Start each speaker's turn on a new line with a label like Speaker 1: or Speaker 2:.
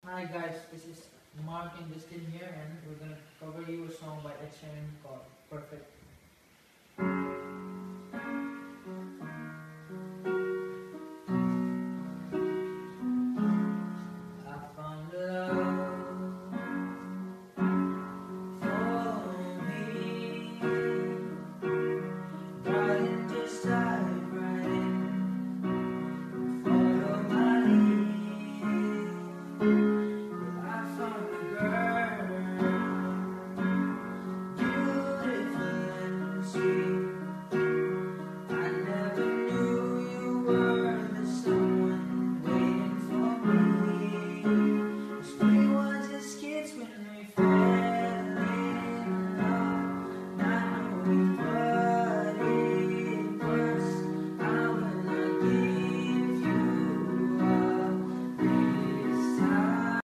Speaker 1: Hi guys, this is Mark and Justin here, and we're gonna cover you a song by Ed Sheeran called Perfect.